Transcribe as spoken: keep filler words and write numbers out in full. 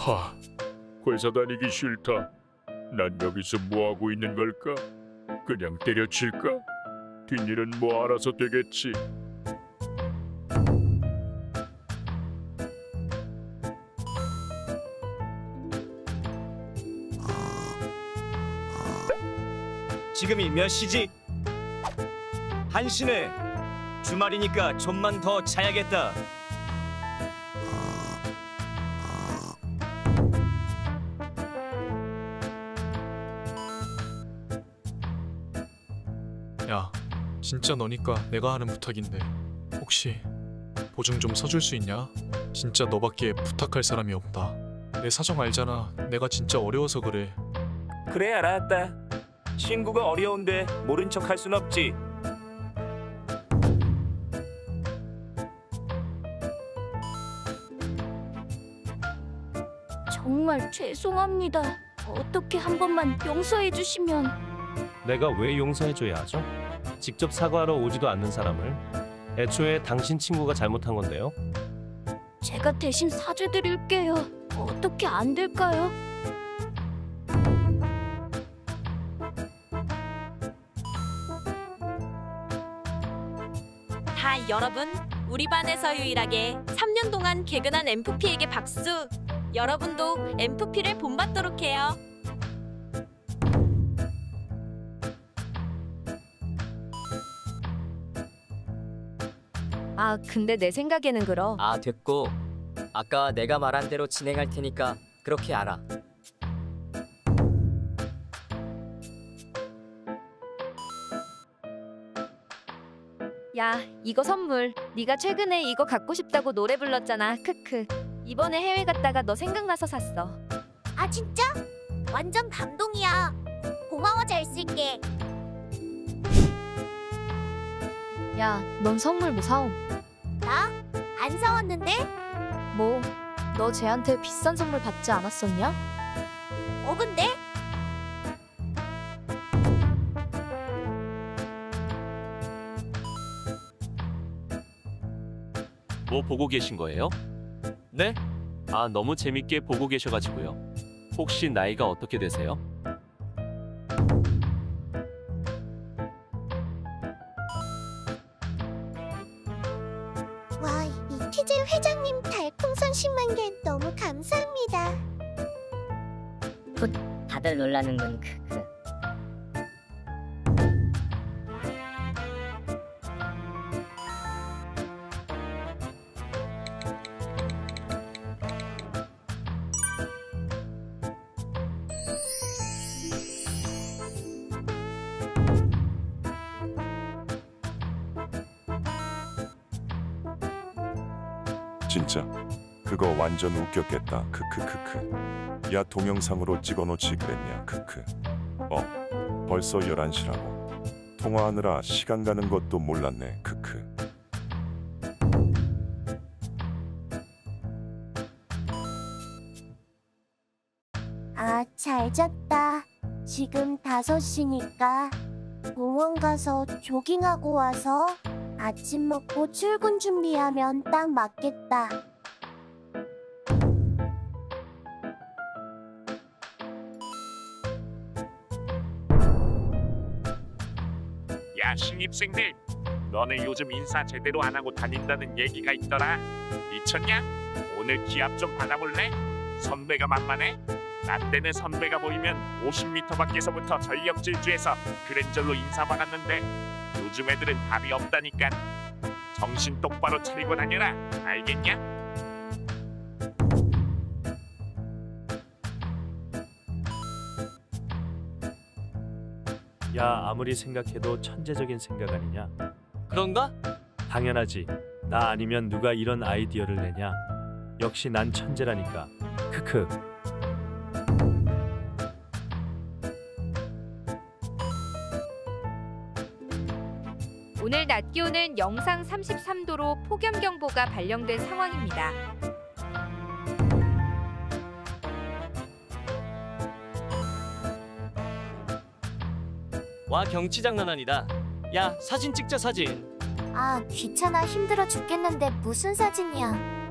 하, 회사 다니기 싫다. 난 여기서 뭐하고 있는 걸까? 그냥 때려칠까? 뒷일은 뭐 알아서 되겠지. 지금이 몇 시지? 한 시네. 주말이니까 좀만 더 자야겠다. 야, 진짜 너니까 내가 하는 부탁인데 혹시 보증 좀 서줄 수 있냐? 진짜 너밖에 부탁할 사람이 없다. 내 사정 알잖아. 내가 진짜 어려워서 그래. 그래, 알았다. 친구가 어려운데 모른 척 할 순 없지. 정말 죄송합니다. 어떻게 한 번만 용서해 주시면. 내가 왜 용서해줘야 하죠? 직접 사과하러 오지도 않는 사람을. 애초에 당신 친구가 잘못한 건데요. 제가 대신 사죄드릴게요. 어떻게 안 될까요? 다 여러분, 우리 반에서 유일하게 삼 년 동안 개근한 엠프피에게 박수! 여러분도 엠프피를 본받도록 해요. 아, 근데 내 생각에는 그러. 아, 됐고. 아까 내가 말한 대로 진행할 테니까 그렇게 알아. 야, 이거 선물. 네가 최근에 이거 갖고 싶다고 노래 불렀잖아. 크크. 이번에 해외 갔다가 너 생각나서 샀어. 아, 진짜? 완전 감동이야. 고마워, 잘 쓸게. 야, 넌 선물 뭐 사옴? 나? 안 사왔는데? 뭐? 너 쟤한테 비싼 선물 받지 않았었냐? 어, 근데? 뭐 보고 계신 거예요? 네? 아, 너무 재밌게 보고 계셔가지고요. 혹시 나이가 어떻게 되세요? 와, 이티제 회장님 달풍선 십만 개 너무 감사합니다. 풋, 다들 놀라는군. 크크. 진짜 그거 완전 웃겼겠다. 크크크크. 야, 동영상으로 찍어놓지 그랬냐. 크크. 어, 벌써 열한 시라고. 통화하느라 시간 가는 것도 몰랐네. 크크. 아, 잘 잤다. 지금 다섯 시니까 공원 가서 조깅하고 와서 아침 먹고 출근 준비하면 딱 맞겠다. 야, 신입생들, 너네 요즘 인사 제대로 안 하고 다닌다는 얘기가 있더라. 미쳤냐? 오늘 기합 좀 받아볼래? 선배가 만만해? 나 때는 선배가 보이면 오십 미터 밖에서부터 전력 질주해서 그랜저로 인사 받았는데 요즘 애들은 답이 없다니까. 정신 똑바로 차리고 다녀라. 알겠냐? 야, 아무리 생각해도 천재적인 생각 아니냐? 그런가? 당연하지. 나 아니면 누가 이런 아이디어를 내냐? 역시 난 천재라니까. 크크. 오늘 낮 기온은 영상 삼십삼 도로 폭염경보가 발령된 상황입니다. 와, 경치 장난 아니다. 야, 사진 찍자, 사진. 아, 귀찮아 힘들어 죽겠는데 무슨 사진이야.